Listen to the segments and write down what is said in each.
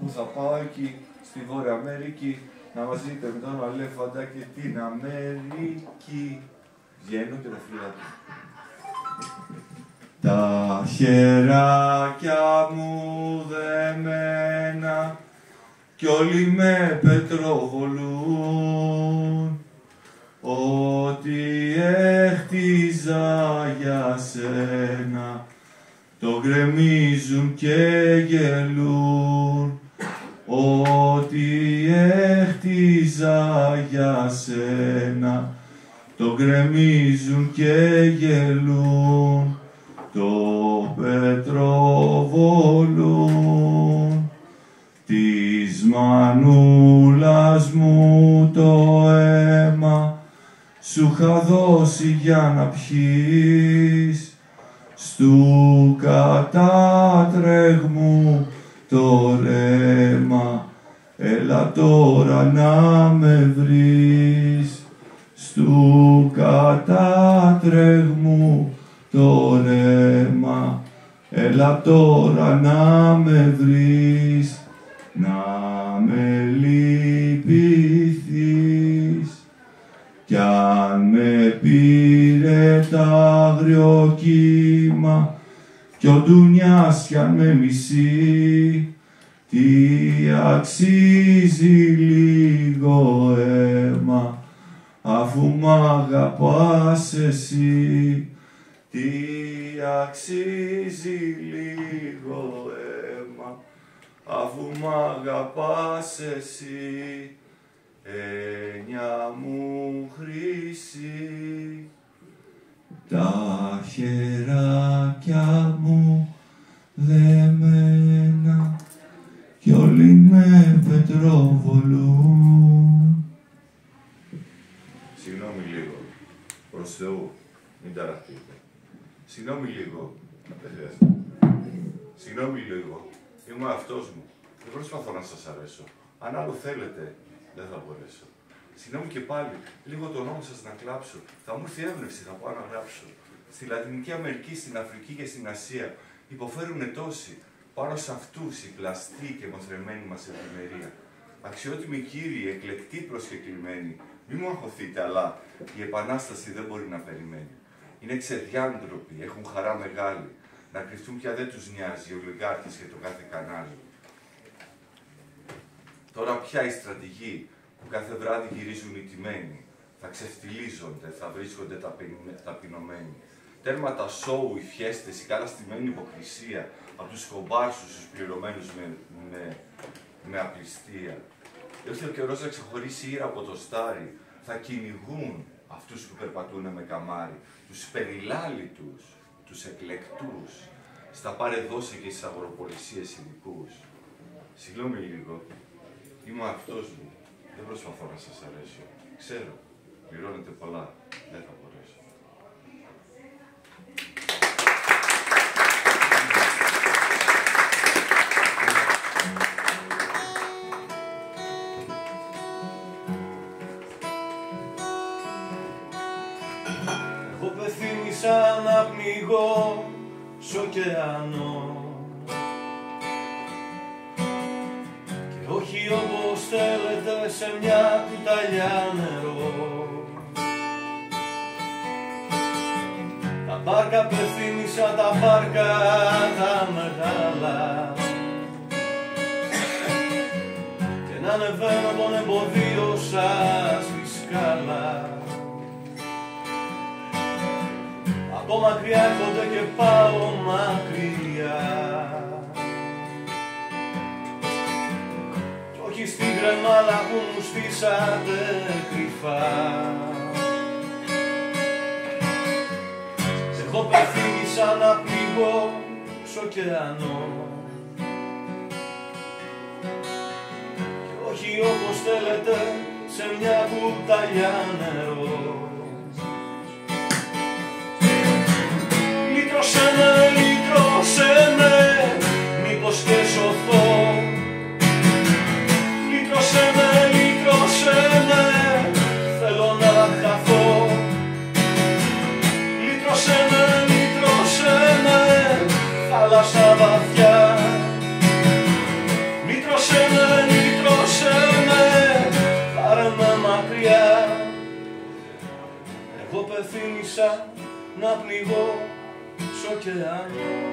που θα πάω εκεί στη Βόρεια Αμερική να μας δείτε με τον Αλέφαντα και την Αμερική. Βγαίνω και τα φύλλα του. Τα χεράκια μου δεμένα κι όλοι με πετροβολούν. Ό,τι έχτιζα για σένα το γκρεμίζουν και γελούν. Ό,τι έχτιζα για σένα το γκρεμίζουν και γελούν. Το πετροβολούν. Της μανούλας μου το αίμα σου είχα δώσει για να πιείς. Στου κατάτρεγμου το ρέμα, έλα τώρα να με βρεις. Στου κατάτρεγμου το ρέμα, έλα τώρα να με βρεις. Να με λυπηθείς κι αν με πήρε τ' άγριο κύμα κι ο ντουνιάς κι αν με μισεί, τι αξίζει λίγο αίμα αφού μ' αγαπάς εσύ. Τι αξίζει λίγο αίμα αφού μ' αγαπάς εσύ, έννοια μου χρυσή. Τα χεράκια μου δεμένα κι όλοι με πετροβολούν. Συγγνώμη λίγο, προς Θεού, μην ταραχτείτε. Συγγνώμη λίγο, συγγνώμη λίγο. Είμαι αυτός μου. Δεν προσπαθώ να σας αρέσω. Αν άλλο θέλετε, δεν θα μπορέσω. Συγγνώμη και πάλι, λίγο τον νόμο σας να κλάψω. Θα μου έρθει έμπνευση, θα πάω να γράψω. Στη Λατινική Αμερική, στην Αφρική και στην Ασία υποφέρουνε τόσοι. Πάνω σε αυτούς η πλαστή και μοθρεμένη μας ευημερία. Αξιότιμοι κύριοι, εκλεκτοί προσκεκλημένοι, μη μου αγχωθείτε, αλλά η επανάσταση δεν μπορεί να περιμένει. Είναι ξεδιάντροποι, έχουν χαρά μεγάλη. Να κρυφτούν πια δεν τους νοιάζει οι ολιγάρχες και το κάθε κανάλι. Τώρα πια οι στρατηγοί που κάθε βράδυ γυρίζουν οι τιμένοι θα ξεφτιλίζονται, θα βρίσκονται ταπεινωμένοι. Τέρμα τα σόου, οι φιέστες, η καλά στημένη υποκρισία από τους κομπάρσους, τους πληρωμένους με απληστία. Ήρθε ο καιρός να ξεχωρίσει η ήρα από το στάρι. Θα κυνηγούν αυτούς που περπατούν με καμάρι, τους περιλάλητους, τους εκλεκτούς, στα πάρε δώσε και στις αγοροπολισίες ειδικούς. Συγγνώμη λίγο, είμαι αυτός μου, δεν προσπαθώ να σας αρέσω. Ξέρω, πληρώνετε πολλά, δεν θα μπορέσω. Εγώ πεθύμησα να πνιγώ σ' ωκεανό και όχι όπως θέλετε σε μια κουταλιά νερό. Τα μπάρκα πεθύμησα, τα μπάρκα τα μεγάλα και να ανεβαίνω τον εμποδίο σας στη σκάλα. Από μακριά έρχονται και πάω μακριά κι όχι στην κρεμάλα που μου στήσατε κρυφά. Εγώ πεθύμησα να πληγώ σ' ωκεανό και όχι όπως θέλετε σε μια κουταλιά νερό. Λύτρωσέ με, μήπως και σωθώ. Λύτρωσέ με, θέλω να χαθώ. Λύτρωσέ με, θάλασσα βαθιά. Λύτρωσέ με θύμισαν να πνιγώ σ' ωκεανό.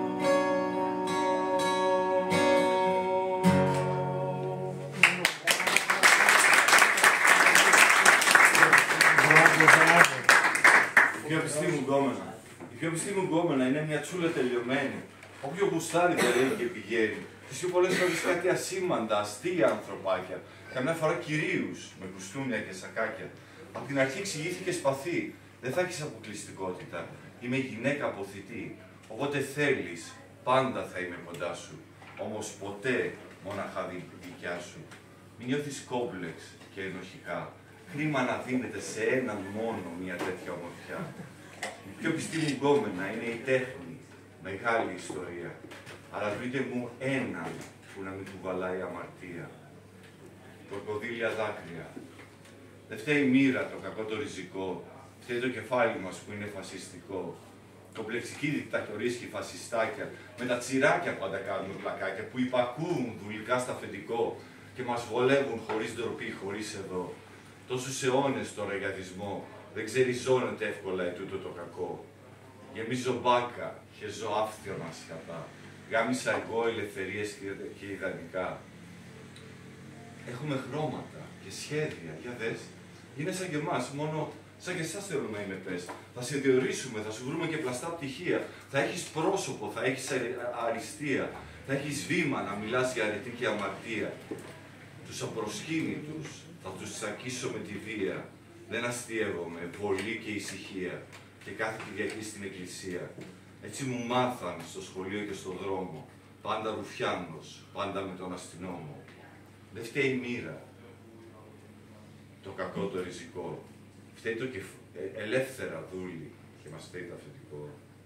Η πιο πιστή μου γκόμενα είναι μια τσούλα τελειωμένη. Όποιο γουστάρει περνάει και πηγαίνει. Τις πιο πολλές φορές κάτι ασήμαντα, αστεία ανθρωπάκια. Καμιά φορά κυρίους με κουστούμια και σακάκια. Απ' την αρχή εξηγήθηκε σπαθή. Δεν θα έχεις αποκλειστικότητα. Είμαι γυναίκα αποθητή. Οπότε θέλεις, πάντα θα είμαι κοντά σου. Όμως ποτέ μόναχα δικιά σου. Μην νιώθεις κόμπλεξ και ενοχικά. Κρίμα να δίνεται σε έναν μόνο μια τέτοια ομορφιά. Η πιο πιστή μου γκόμενα είναι η τέχνη, μεγάλη ιστορία. Αλλά βρείτε μου έναν που να μην κουβαλάει αμαρτία. Κροκοδίλια δάκρυα. Δεν φταίει η μοίρα, το κακό το ριζικό. Φταίει το κεφάλι μας που είναι φασιστικό. Κομπλεξικοί δικτατορίσχοι φασιστάκια, με τα τσιράκια πάντα κάνουν πλακάκια που υπακούουν δουλικά στα αφεντικό και μας βολεύουν χωρίς ντροπή, χωρίς εδώ. Τόσους αιώνες το ρεγαδισμό, δεν ξεριζώνεται εύκολα ετούτο το κακό. Γεμίζω μπάκα και ζω άφθιωνα σκατά. Γάμισα εγώ ελευθερίες και ιδανικά. Έχουμε χρώματα και σχέδια, για δες. Είναι σαν και εμάς, μόνο σαν και εσάς θέλουμε να είναι πες. Θα σε διορίσουμε, θα σου βρούμε και πλαστά πτυχία. Θα έχεις πρόσωπο, θα έχεις αριστεία. Θα έχεις βήμα να μιλάς για αρετή και αμαρτία. Τους απροσκύνητους θα τους τσακίσω με τη βία. Δεν αστείευομαι, βολή και ησυχία. Και κάθε Κυριακή στην εκκλησία. Έτσι μου μάθαν στο σχολείο και στον δρόμο. Πάντα ρουφιάνος, πάντα με τον αστυνόμο. Δεν φταίει η μοίρα, το κακό το ριζικό. Φταίει το ελεύθερα δούλη και μας φταίει το αφεντικό.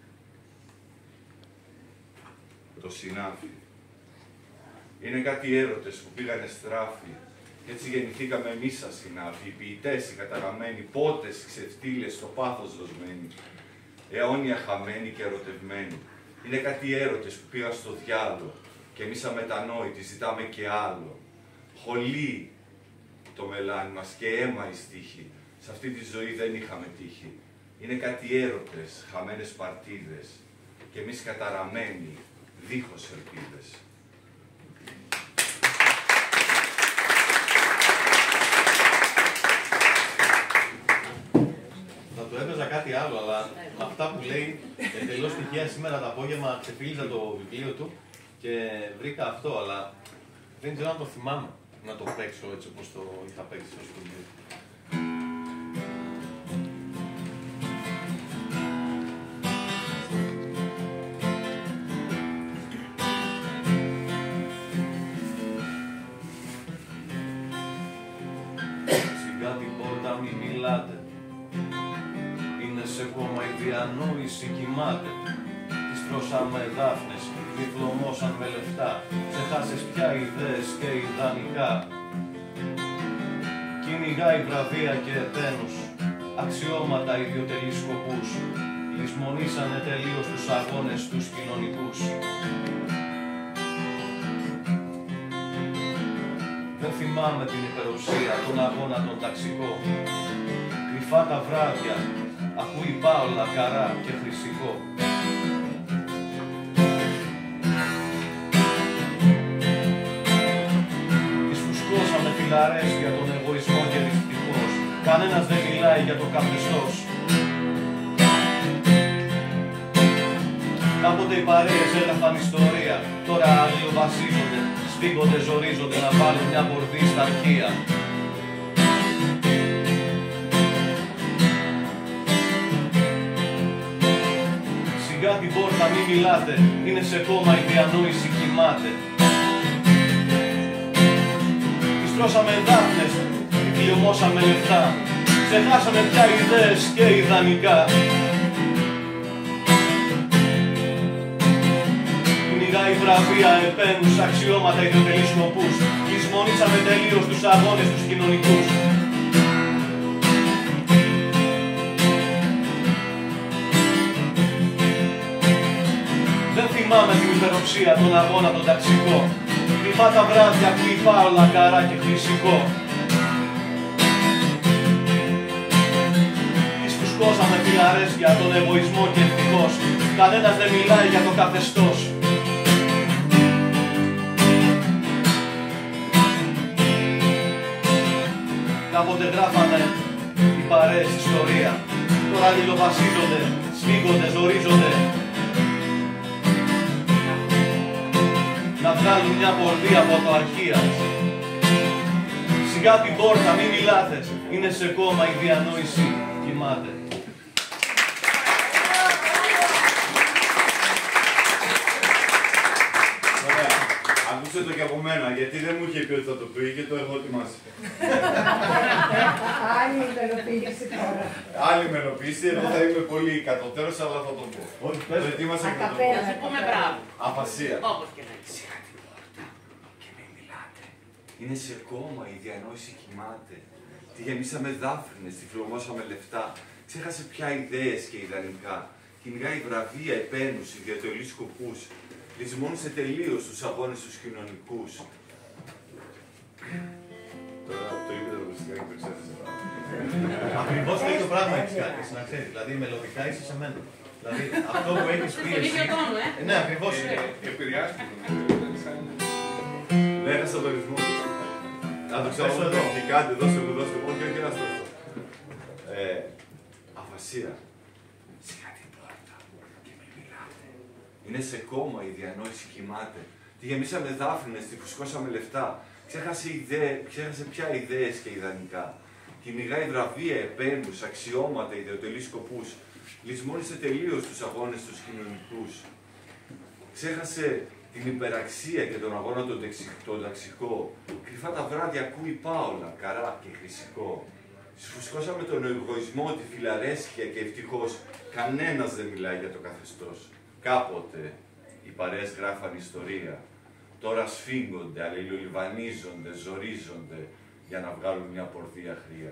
Το συνάφι. Είναι κάτι έρωτες που πήγανε στράφη. Κι έτσι γεννηθήκαμε εμείς σαν συνάφοι, οι ποιητές, οι καταγραμμένοι, πότες, οι ξεφτύλες, στο πάθος δοσμένοι. Αιώνια χαμένοι και ερωτευμένοι. Είναι κάτι έρωτες που πήγαν στο διάλο και εμείς αμετανόητοι ζητάμε και άλλο. Χολή το μελάνι μας και αίμα η στίχη. Σε αυτή τη ζωή δεν είχαμε τύχη. Είναι κάτι έρωτες, χαμένες παρτίδες και εμείς καταραμένοι, δίχως ελπίδες. Θα το έπαιζα κάτι άλλο, αλλά με αυτά που λέει εντελώς τυχαία σήμερα το απόγευμα ξεφύλιζα το βιβλίο του και βρήκα αυτό, αλλά δεν ξέρω αν το θυμάμαι να το παίξω έτσι όπως το είχα παίξει στο σχολείο. Σιγά την πόρτα μη μιλάτε, είναι σε κόμμα η διανόηση κοιμάται. Τις τρώσαμε δάφνες, διπλωμώσαν με λεφτά, ξεχάσες πια ιδέες και ιδανικά. Κυνηγάει βραβεία και εταίνους, αξιώματα ιδιωτελείς σκοπούς, λησμονήσανε τελείως τους αγώνες τους κοινωνικούς. Δεν θυμάμαι την υπεροψία, τον αγώνα τον ταξικό. Κρυφά τα βράδια, ακούει Πάολα, Καρά και Χρυσικό. Τις φουσκώσαμε φιλαρές για τον εγωισμό και δυστυχώς. Κανένας δεν μιλάει για το καθεστώς. Κάποτε οι παρέες έγραφαν ιστορία, τώρα αλληλοβασίζονται, σφίγγονται, ζορίζονται να βάλουν μια μπορδί στα αρχεία. Σιγά την πόρτα μη μιλάτε, είναι σε κόμμα η διανόηση κοιμάται. Τις τρώσαμε δάφνες, κλειωμώσαμε λεφτά, ξεχάσαμε πια ιδέες και ιδανικά. Κυνηγάει βραβεία, επένους, αξιώματα, ιδιωτελείς σκοπούς, λησμονήσαμε τελείως τους αγώνες τους κοινωνικούς. Δεν θυμάμαι την υπεροψία, τον αγώνα, τον ταξικό. Κρυφά τα βράδια που η Πάολα, Καρά και Χρυσικό. Φουσκώσαμε φιλαρές για τον εγωισμό και ευτυχώς κανένας δεν μιλάει για το καθεστώς. Κάποτε γράφανε οι παρέες ιστορία, τώρα αλληλοβασίζονται, σφίγγονται, ζορίζονται. Να βγάλουν μια πορδία από το αρχείας. Σιγά την πόρτα, μην μιλάτε, είναι σε κόμμα η διανόηση, κοιμάται. Ωραία, ακούσε το και από μένα, γιατί δεν μου είχε πει ότι θα το πει και το έχω ετοιμάσει. Άλλη μελοποίηση τώρα. Άλλη μελοποίηση, εγώ θα είμαι πολύ κατωτέρως, αλλά θα το πω. Όχι, Το ετοίμασα και θα το πω. Ακαπέλα. Θα σου πούμε μπράβο. Αφασία. Όπως και να είναι. Σιγά την πόρτα και μην μιλάτε. Είναι σε κόμμα, η διανόηση κοιμάται. Τη γεμίσαμε δάφνες, τη φλωμώσαμε λεφτά. Ξέχασε πια ιδέες και ιδανικά. Κυνηγάει βραβεία, επένους, ιδιωτελείς σκοπούς. Λησμόνισε τελείως τους αγώνες τους κοινωνικούς. Τώρα το είπε το ρωσικά και το ξέρεις. Ακριβώς το ίδιο πράγμα έχεις κάνει, να ξέρεις. Δηλαδή, μελλοντικά είσαι σε μένα. Δηλαδή, αυτό που έχεις πει Στον εσύ... ίδιο τόνο, Ναι, ακριβώς. Επηρεάστηκε. Ναι, έχασα το ρυθμό. Να το ξέρω Πες το εδώ. εδώ. Και κάντε, δώστε μου και όχι ένα στόχο. Αφασία. Σιγά την πόρτα και μην μιλάτε. Είναι σε κόμμα, η διανόηση κοιμάται. Τη γεμίσαμε δάφνες, τη φουσκώσαμε λεφτά. Ξέχασε πια ιδέες και ιδανικά. Κυνηγάει βραβεία, επένους, αξιώματα, ιδιωτελείς σκοπούς. Λησμόνισε τελείως τους αγώνες τους κοινωνικούς. Ξέχασε την υπεραξία και τον αγώνα τον ταξικό. Κρυφά τα βράδια ακούει πάολα, καρά και χρυσικό. Σφουσκώσαμε τον εγωισμό, τη φιλαρέσκεια και ευτυχώς κανένας δεν μιλάει για το καθεστώς. Κάποτε οι παρέες γράφαν ιστορία. Τώρα σφίγγονται, αλληλολιβανίζονται, ζορίζονται για να βγάλουν μια πορδία χρία.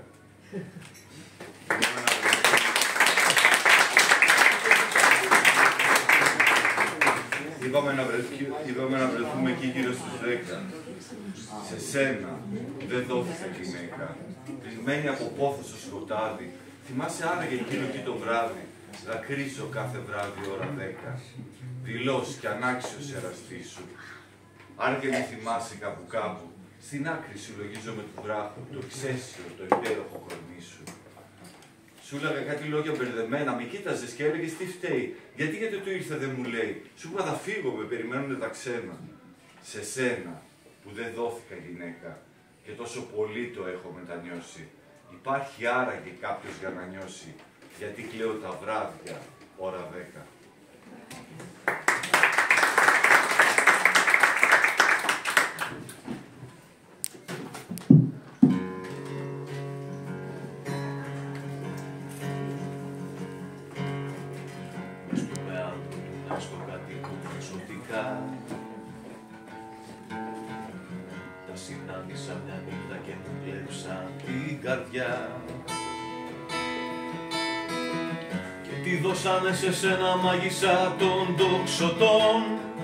Είπαμε να βρεθούμε εκεί γύρω στους 10. Σε σένα δεν δόθηκε γυναίκα. Κλεισμένη από πόθο στο σκοτάδι. Θυμάσαι άραγε εκείνο εκεί το βράδυ. Δακρύζω κάθε βράδυ ώρα 10. Δειλός κι ανάξιος εραστή σου. Αν και μη θυμάσαι κάπου κάπου, στην άκρη συλλογίζομαι του βράχου, το εξαίσιο, το υπέροχο κορμί σου. Σου έλεγα κάτι λόγια μπερδεμένα, με κοίταζες και έλεγες τι φταίει. Γιατί του ήρθε δεν μου λέει. Σου είπα θα φύγω, με περιμένουνε τα ξένα. Σε σένα που δεν δόθηκα γυναίκα και τόσο πολύ το έχω μετανιώσει. Υπάρχει άραγε κάποιος για να νιώσει, γιατί κλαίω τα βράδια, ώρα 10. Στο κάτι που εξωτικά τα συνάντησα μια νύχτα και μου κλέψαν την καρδιά και τη δώσανε σε σένα μάγισσα των τοξωτών.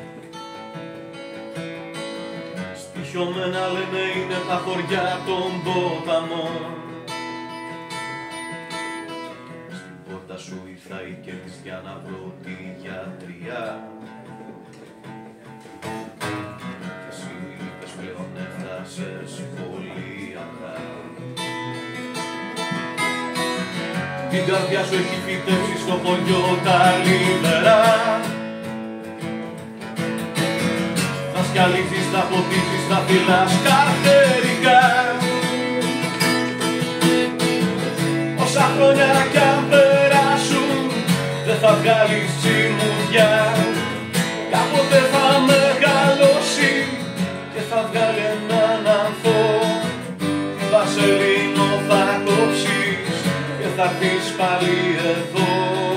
Στοιχειωμένα λένε είναι τα χωριά των ποταμών. Σου ήρθα ή και της για να βρω τη γιατριά και εσύ είπες πλέον έφτασες πολύ αργά. Την καρδιά σου έχει φυτέψει στο χωριό τα λιβερά. Θα σκαλίζεις, θα ποτίσεις, θα φυλάς καρτερικά. Όσα χρόνια κι αν δεν θα βγάλεις τσιμουδιά. Κάποτε θα μεγαλώσει και θα βγάλει έναν ανθό. Τη βασερίνο θα κόψεις και θα έρθεις πάλι εδώ.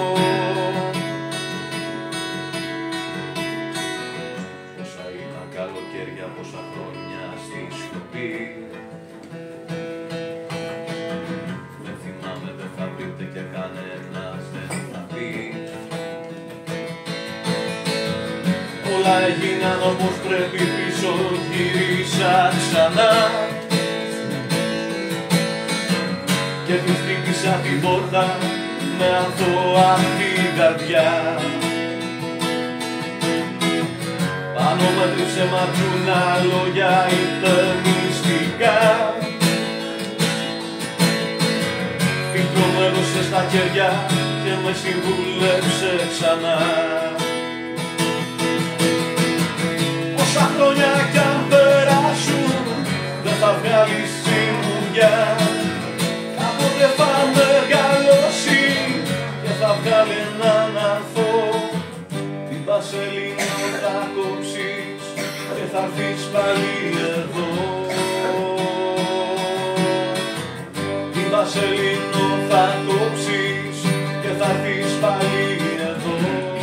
Πόσα ήταν καλοκαίρια, πόσα χρόνια στη σιωπή. Δεν θυμάμαι, δεν θα βρείτε και κανένας δεν θα πει. Όλα έγιναν όπως πρέπει, πίσω γύρισα ξανά και του χτύπησα την πόρτα με αθώα την καρδιά. Πάνω μέτρησε ματζούνα λόγια υπερμυστικά. Φίλτρο με έδωσε στα χέρια και με συμβούλεψε ξανά. Όσα χρόνια κι αν περάσουν δεν θα βγάλεις σιγουριά. Κάποτε θα μεγαλώσει και θα βγάλει έναν ανθό. Την Πασελίνο θα κόψεις και θα έρθεις πάλι εδώ. Την Πασελίνο θα κόψεις και θα έρθεις πάλι εδώ.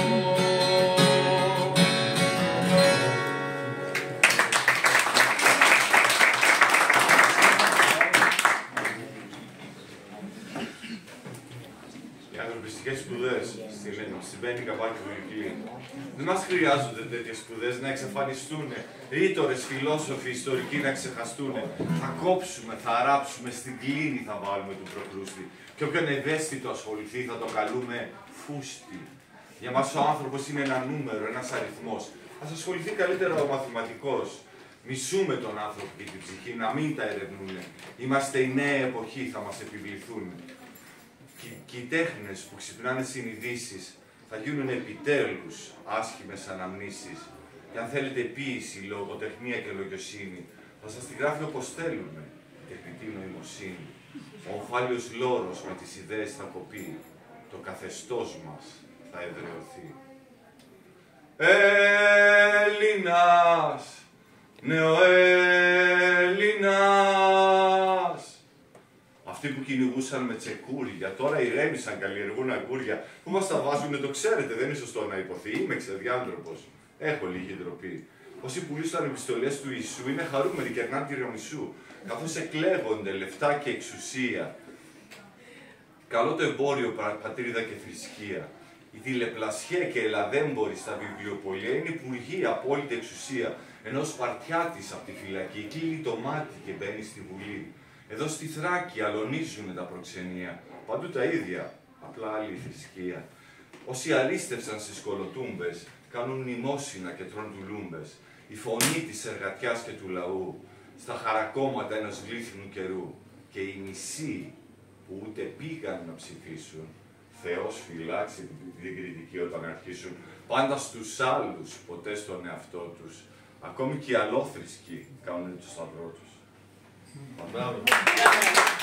Οι ανθρωπιστικές σπουδές στην Μπέννη Καβάκη του Ιουκλή. Δεν μας χρειάζονται τέτοιες σπουδές να εξαφανιστούν. Ρήτορες, φιλόσοφοι, ιστορικοί να ξεχαστούν. Θα κόψουμε, θα ράψουμε, στην κλίνη θα βάλουμε του Προκρούστη. Και όποιον ευαίσθητο ασχοληθεί θα το καλούμε φούστη. Για μας ο άνθρωπος είναι ένα νούμερο, ένας αριθμός. Ας ασχοληθεί καλύτερα ο μαθηματικός. Μισούμε τον άνθρωπο και την ψυχή, να μην τα ερευνούν. Είμαστε η νέα εποχή, θα μας επιβληθούν. Και οι τέχνες που ξυπνάνε συνειδήσεις θα γίνουν επιτέλους άσχημες αναμνήσεις. Και αν θέλετε ποίηση, λογοτεχνία και λογιοσύνη, θα σας τη γράφει όπως θέλουμε, τεχνητή νοημοσύνη. Ο ομφάλιος λόρος με τις ιδέες θα κοπεί, το καθεστώς μας θα εδραιωθεί. Έλληνας, νεοέλληνας. Αυτοί που κυνηγούσαν με τσεκούρια, τώρα ηρέμησαν, καλλιεργούν αγκούρια. Πού μας τα βάζουνε, το ξέρετε, δεν είναι σωστό να υποθεί. Είμαι ξεδιάντροπος. Έχω λίγη ντροπή. Όσοι πουλήσαν επιστολές του Ιησού είναι χαρούμενοι και ερνάν τυραμισού, καθώς εκλέγονται λεφτά και εξουσία. Καλό το εμπόριο, πατρίδα και θρησκεία. Η τηλεπλασιά και ελαδέμποροι στα βιβλιοπωλεία είναι υπουργοί, απόλυτη εξουσία. Ενώ Σπαρτιάτης από τη φυλακή κλείνει το μάτι και μπαίνει στη Βουλή. Εδώ στη Θράκη αλωνίζουνε τα προξενία. Παντού τα ίδια, απλά άλλη θρησκεία. Όσοι αρίστευσαν στις κολοτούμπες, κάνουν μνημόσυνα και τρώνε τουλούμπες. Η φωνή της εργατιάς και του λαού, στα χαρακόμματα ενός γλύθινου καιρού. Και οι μισοί που ούτε πήγαν να ψηφίσουν, Θεός φυλάξει την κριτική όταν αρχίσουν, πάντα στους άλλους, ποτέ στον εαυτό τους. Ακόμη και οι αλόθρησκοι κάνουν το σταυρό τους. Μπράβο.